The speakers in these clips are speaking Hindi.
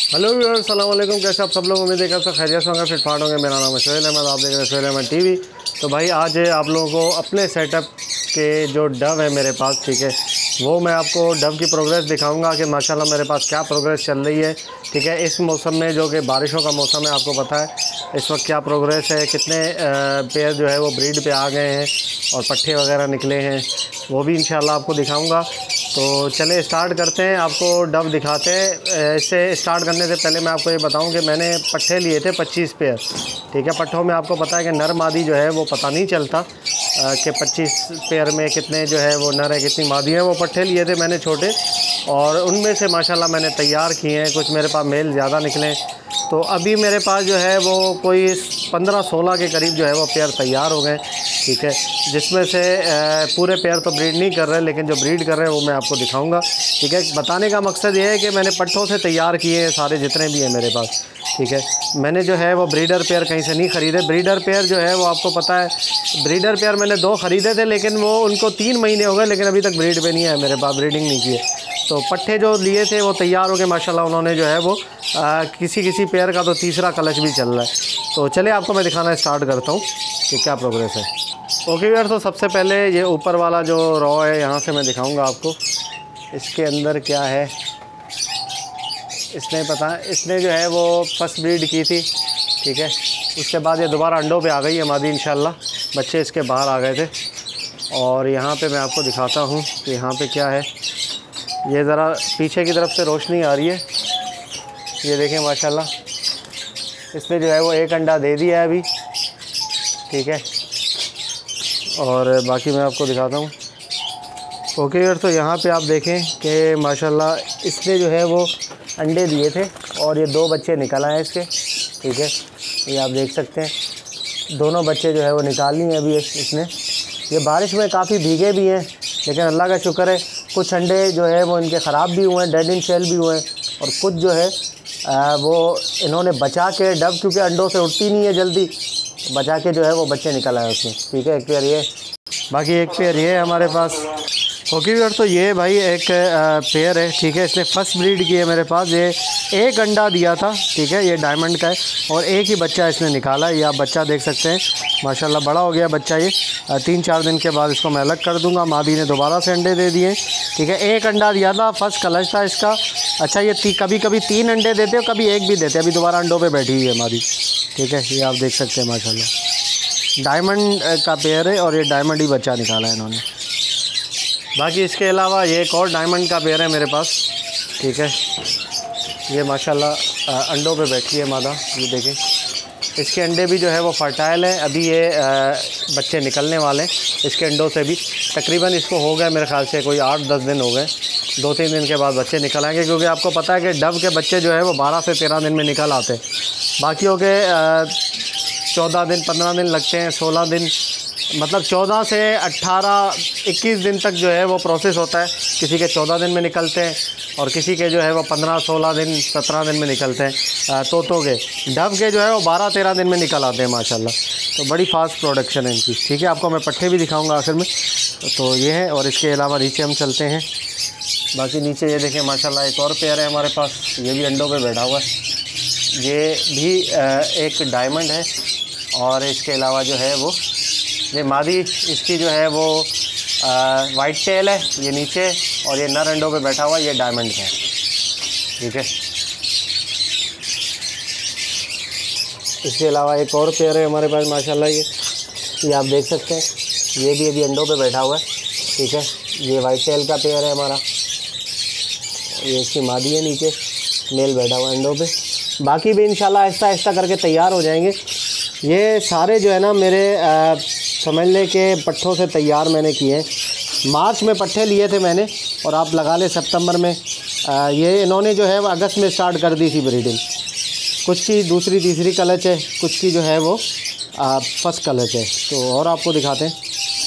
हेलो व्यूअर्स, अस्सलाम वालेकुम। कैसे आप सब लोग? उम्मीद है कि आप सब खैरियत से होंगे, फिट फाट होंगे। मेरा नाम है सोहेल अहमद, आप देख रहे हैं सोहेल अहमद टीवी। तो भाई आज आप लोगों को अपने सेटअप के जो डव है मेरे पास, ठीक है, वो मैं आपको डव की प्रोग्रेस दिखाऊंगा कि माशाल्लाह मेरे पास क्या प्रोग्रेस चल रही है। ठीक है, इस मौसम में जो कि बारिशों का मौसम है, आपको पता है इस वक्त क्या प्रोग्रेस है, कितने पेयर जो है वो ब्रीड पे आ गए हैं और पट्ठे वगैरह निकले हैं, वो भी इंशाल्लाह आपको दिखाऊंगा। तो चले स्टार्ट करते हैं, आपको डव दिखाते हैं। इससे स्टार्ट करने से पहले मैं आपको ये बताऊं कि मैंने पट्ठे लिए थे 25 पेयर। ठीक है, पट्ठों में आपको पता है कि नर मादी जो है वो पता नहीं चलता कि 25 पेयर में कितने जो है वो नर है, कितनी मादी है। वो पट्ठे लिए थे मैंने छोटे, और उनमें से माशाल्लाह मैंने तैयार किए हैं। कुछ मेरे पास मेल ज़्यादा निकले, तो अभी मेरे पास जो है वो कोई 15-16 के करीब जो है वो पेयर तैयार हो गए। ठीक है, जिसमें से पूरे पेयर तो ब्रीड नहीं कर रहे, लेकिन जो ब्रीड कर रहे हैं वो मैं आपको दिखाऊंगा। ठीक है, बताने का मकसद ये है कि मैंने पट्ठों से तैयार किए हैं सारे जितने भी हैं मेरे पास। ठीक है, मैंने जो है वो ब्रीडर पेयर कहीं से नहीं ख़रीदे। ब्रीडर पेयर जो है वो आपको पता है, ब्रीडर पेयर मैंने 2 ख़रीदे थे, लेकिन वो उनको 3 महीने हो गए, लेकिन अभी तक ब्रीड पे नहीं है मेरे पास, ब्रीडिंग नहीं की है। तो पट्ठे जो लिए थे वो तैयार हो गए माशाल्लाह। उन्होंने जो है वो किसी पेयर का तो तीसरा कलश भी चल रहा है। तो चलिए आपको मैं दिखाना स्टार्ट करता हूँ कि क्या प्रोग्रेस है। ओके यार, तो सबसे पहले ये ऊपर वाला जो रॉ है यहाँ से मैं दिखाऊंगा आपको, इसके अंदर क्या है। इसने जो है वो फर्स्ट ब्रीड की थी। ठीक है, उसके बाद ये दोबारा अंडों पे आ गई है मादी इंशाल्लाह। बच्चे इसके बाहर आ गए थे। और यहाँ पे मैं आपको दिखाता हूँ कि यहाँ पे क्या है। ये ज़रा पीछे की तरफ से रोशनी आ रही है, ये देखें माशाल्लाह। इसने जो है वो 1 अंडा दे दिया है अभी। ठीक है, और बाकी मैं आपको दिखाता हूँ। ओके यार, तो यहाँ पे आप देखें कि माशाल्लाह इसने जो है वो अंडे दिए थे और ये 2 बच्चे निकल आए इसके। ठीक है, ये आप देख सकते हैं, दोनों बच्चे जो है वो निकाल लिए अभी इसने। ये बारिश में काफ़ी भीगे भी हैं, लेकिन अल्लाह का शुक्र है कुछ अंडे जो है वो इनके ख़राब भी हुए हैं, डेड इन शेल भी हुए हैं, और कुछ जो है वो इन्होंने बचा के, डव क्योंकि अंडों से उठती नहीं है जल्दी, बचा के जो है वो बच्चे निकल आए उसमें। ठीक है, एक पेयर ये, बाकी एक पेयर ये है हमारे पास। ओके यार, तो ये भाई एक पेयर है। ठीक है, इसने फर्स्ट ब्रीड की है मेरे पास। ये 1 अंडा दिया था। ठीक है, ये डायमंड का है और 1 ही बच्चा इसने निकाला। ये आप बच्चा देख सकते हैं माशाल्लाह, बड़ा हो गया बच्चा। ये 3-4 दिन के बाद इसको मैं अलग कर दूंगा। मादी ने दोबारा से अंडे दे दिए। ठीक है, 1 अंडा दिया था, फर्स्ट कलश था इसका। अच्छा, ये कभी कभी 3 अंडे देते और कभी 1 भी देते। अभी दोबारा अंडों पर बैठी हुई है मादी। ठीक है, ये आप देख सकते हैं माशाल्लाह, डायमंड का पेयर है और ये डायमंड ही बच्चा निकाला है इन्होंने। बाकी इसके अलावा ये एक और डायमंड का पेयर है मेरे पास। ठीक है, ये माशाल्लाह अंडों पे बैठी है मादा, ये देखें। इसके अंडे भी जो है वो फर्टाइल है। अभी ये बच्चे निकलने वाले हैं इसके अंडों से भी। तकरीबन इसको हो गए मेरे ख्याल से कोई 8-10 दिन हो गए। 2-3 दिन के बाद बच्चे निकल आएंगे, क्योंकि आपको पता है कि डव के बच्चे जो है वो 12 से 13 दिन में निकल आते हैं। बाकियों के 14 दिन 15 दिन लगते हैं, 16 दिन, मतलब 14 से 18-21 दिन तक जो है वो प्रोसेस होता है। किसी के 14 दिन में निकलते हैं और किसी के जो है वो 15-16 दिन 17 दिन में निकलते हैं। तोतों के, डव के जो है वो 12-13 दिन में निकल आते हैं माशाल्लाह। तो बड़ी फास्ट प्रोडक्शन है इनकी। ठीक है, आपको मैं पट्ठे भी दिखाऊंगा आखिर में। तो ये है, और इसके अलावा नीचे हम चलते हैं। बाकी नीचे ये देखें माशाल्लाह, एक और पेयर है हमारे पास, ये भी अंडों पर बैठा हुआ है। ये भी एक डायमंड है, और इसके अलावा जो है वो ये मादी इसकी जो है वो वाइट टेल है, ये नीचे, और ये नर अंडों पे बैठा हुआ, ये डायमंड का है। ठीक है, इसके अलावा एक और पेयर है हमारे पास माशाल्लाह, ये आप देख सकते हैं, ये भी अभी अंडों पे बैठा हुआ है। ठीक है, ये वाइट टेल का पेयर है हमारा, ये इसकी मादी है, नीचे मेल बैठा हुआ अंडों पे। बाकी भी इंशाल्लाह आहिस्ता आहिस्ता करके तैयार हो जाएंगे। ये सारे जो है ना मेरे समझ लें कि पट्ठों से तैयार मैंने किए हैं। मार्च में पट्ठे लिए थे मैंने, और आप लगा लें सितंबर में। ये इन्होंने जो है वो अगस्त में स्टार्ट कर दी थी ब्रीडिंग। कुछ की दूसरी तीसरी कलच है, कुछ की जो है वो फर्स्ट कलच है। तो और आपको दिखाते हैं।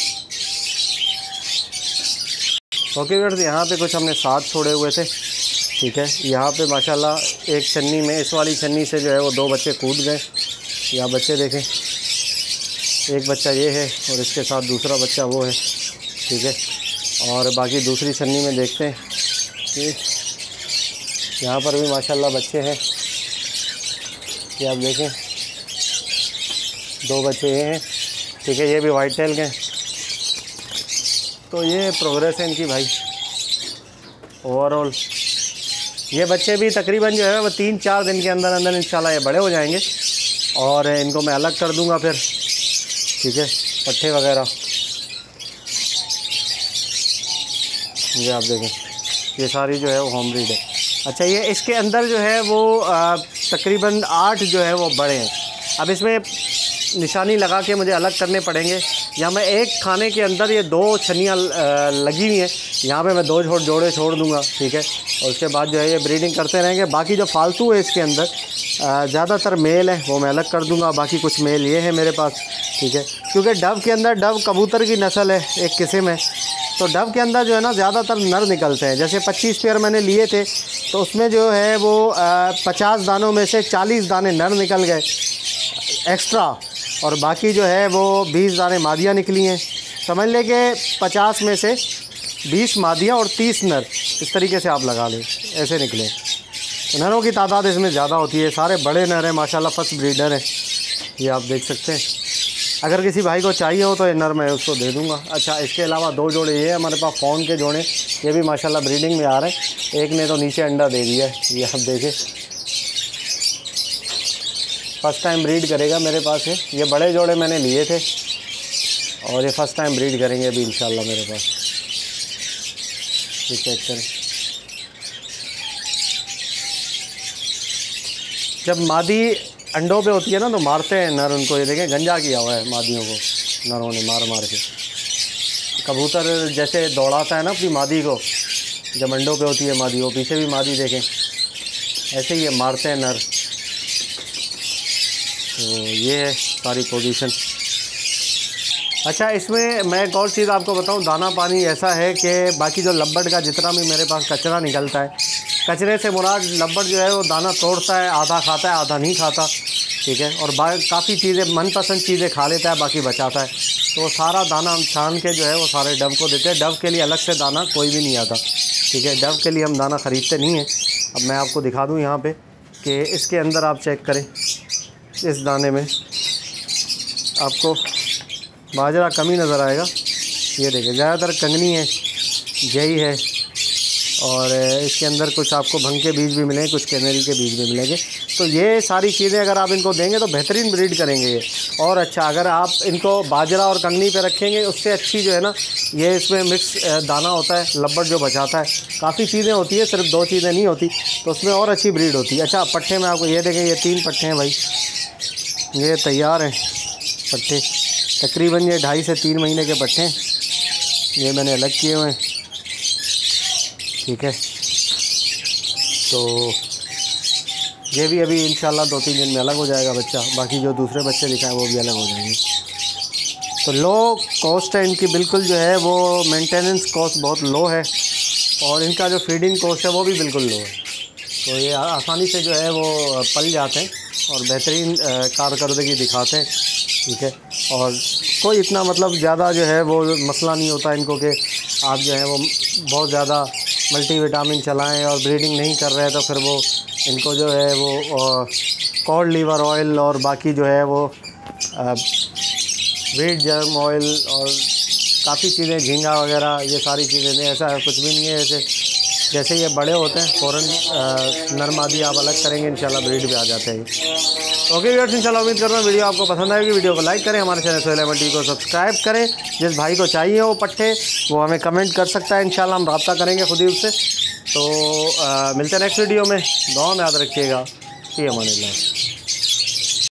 ओके व्यूअर्स, यहाँ पे कुछ हमने 7 छोड़े हुए थे। ठीक है, यहाँ पे माशाल्लाह एक छन्नी में, इस वाली छन्नी से जो है वो 2 बच्चे कूद गए। यहाँ बच्चे देखें, एक बच्चा ये है और इसके साथ दूसरा बच्चा वो है। ठीक है, और बाकी दूसरी छन्नी में देखते हैं कि यहाँ पर भी माशाल्लाह बच्चे हैं, ये आप देखें 2 बच्चे ये हैं, ठीक है, ये भी वाइट टेल के हैं। तो ये प्रोग्रेस है इनकी भाई ओवरऑल। ये बच्चे भी तकरीबन जो है वो 3-4 दिन के अंदर अंदर इंशाल्लाह ये बड़े हो जाएंगे और इनको मैं अलग कर दूंगा फिर, ठीक है, पट्ठे वगैरह। ये आप देखें ये सारी जो है वो होम ब्रीड है। अच्छा, ये इसके अंदर जो है वो तकरीबन 8 जो है वो बड़े हैं। अब इसमें निशानी लगा के मुझे अलग करने पड़ेंगे। यहाँ मैं एक खाने के अंदर ये 2 छनियाँ लगी हुई हैं, यहाँ पे मैं 2 जोड़े छोड़ दूँगा, ठीक है, और उसके बाद जो है ये ब्रीडिंग करते रहेंगे। बाकी जो फालतू है इसके अंदर ज़्यादातर मेल है, वो मैं अलग कर दूँगा, बाकी कुछ मेल ये है मेरे पास, ठीक है। क्योंकि डव के अंदर, डव कबूतर की नस्ल है एक किस्म है, तो डव के अंदर जो है ना ज़्यादातर नर निकलते हैं। जैसे 25 पेयर मैंने लिए थे तो उसमें जो है वो 50 दानों में से 40 दाने नर निकल गए एक्स्ट्रा, और बाकी जो है वो 20 दाने मादियाँ निकली हैं। समझ लें कि 50 में से 20 मादियाँ और 30 नर, इस तरीके से आप लगा लें, ऐसे निकले। तो नरों की तादाद इसमें ज़्यादा होती है, सारे बड़े नर हैं माशाल्लाह, फर्स्ट ब्रीडर हैं, ये आप देख सकते हैं। अगर किसी भाई को चाहिए हो तो ये नर मैं उसको दे दूँगा। अच्छा, इसके अलावा 2 जोड़े ये हमारे पास फ़ोन के जोड़े, ये भी माशाल्लाह ब्रीडिंग में आ रहे हैं। एक ने तो नीचे अंडा दे दिया है, ये आप देखें, फ़र्स्ट टाइम ब्रीड करेगा मेरे पास है। ये बड़े जोड़े मैंने लिए थे और ये फ़र्स्ट टाइम ब्रीड करेंगे अभी इंशाल्लाह मेरे पास। ये चेक करें, जब मादी अंडों पे होती है ना तो मारते हैं नर उनको। ये देखें गंजा किया हुआ है मादियों को नरों ने मार मार के। कबूतर जैसे दौड़ाता है ना अपनी मादी को जब अंडों पे होती है मादी, वो पीछे भी मादी देखें, ऐसे ही ये मारते हैं नर। तो ये है सारी पोजीशन। अच्छा, इसमें मैं एक और चीज़ आपको बताऊं, दाना पानी ऐसा है कि बाकी जो लब्बड़ का जितना भी मेरे पास कचरा निकलता है, कचरे से मुराद लब्बड़ जो है वो दाना तोड़ता है, आधा खाता है आधा नहीं खाता, ठीक है, और काफ़ी चीज़ें मनपसंद चीज़ें खा लेता है, बाकी बचाता है। तो वो सारा दाना हम छान के जो है वो सारे डव को देते हैं। डव के लिए अलग से दाना कोई भी नहीं आता, ठीक है, डव के लिए हम दाना ख़रीदते नहीं हैं। अब मैं आपको दिखा दूँ यहाँ पे कि इसके अंदर आप चेक करें, इस दाने में आपको बाजरा कम ही नज़र आएगा। ये देखें ज़्यादातर कंगनी है, जई है, और इसके अंदर कुछ आपको भंग के बीज भी मिलेंगे, कुछ कैनरी के बीज भी मिलेंगे। तो ये सारी चीज़ें अगर आप इनको देंगे तो बेहतरीन ब्रीड करेंगे ये। और अच्छा, अगर आप इनको बाजरा और कंगनी पे रखेंगे उससे अच्छी जो है ना, ये इसमें मिक्स दाना होता है, लब्बड़ जो बचाता है, काफ़ी चीज़ें होती है, सिर्फ 2 चीज़ें नहीं होती, तो उसमें और अच्छी ब्रीड होती है। अच्छा, पट्ठे में आपको ये देखें, ये 3 पट्ठे हैं भाई, ये तैयार हैं पट्ठे, तकरीबन ये 2.5 से 3 महीने के पट्ठे हैं, ये मैंने अलग किए हुए हैं, ठीक है। तो ये भी अभी इंशाल्लाह 2-3 दिन में अलग हो जाएगा बच्चा, बाकी जो दूसरे बच्चे दिखाए वो भी अलग हो जाएंगे। तो लो कॉस्ट है इनकी, बिल्कुल जो है वो मेंटेनेंस कॉस्ट बहुत लो है, और इनका जो फीडिंग कॉस्ट है वो भी बिल्कुल लो है। तो ये आसानी से जो है वो पल जाते हैं और बेहतरीन कारकर्दगी दिखाते हैं, ठीक है। और कोई इतना मतलब ज़्यादा जो है वो मसला नहीं होता इनको कि आप जो है वो बहुत ज़्यादा मल्टीविटामिन चलाएं और ब्रीडिंग नहीं कर रहे हैं तो फिर वो इनको जो है वो कॉड लीवर ऑयल और बाकी जो है वो वीट जर्म ऑयल और काफ़ी चीज़ें, झींगा वगैरह, ये सारी चीज़ें नहीं, ऐसा कुछ भी नहीं है। जैसे ये बड़े होते हैं फ़ौरन नर मादी आप अलग करेंगे, इंशाल्लाह ब्रीड पे आ जाते हैं। ओके व्यूअर्स, इंशाल्लाह उम्मीद करता हूँ वीडियो आपको पसंद आएगी। वीडियो को लाइक करें, हमारे चैनल सोहेल अहमद टीवी को सब्सक्राइब करें। जिस भाई को चाहिए वो पट्ठे वो हमें कमेंट कर सकता है, इंशाल्लाह हम रब्ता करेंगे खुद ही उससे। तो मिलते हैं नेक्स्ट वीडियो में, दुआ में याद रखिएगा। फी अमानिल्लाह।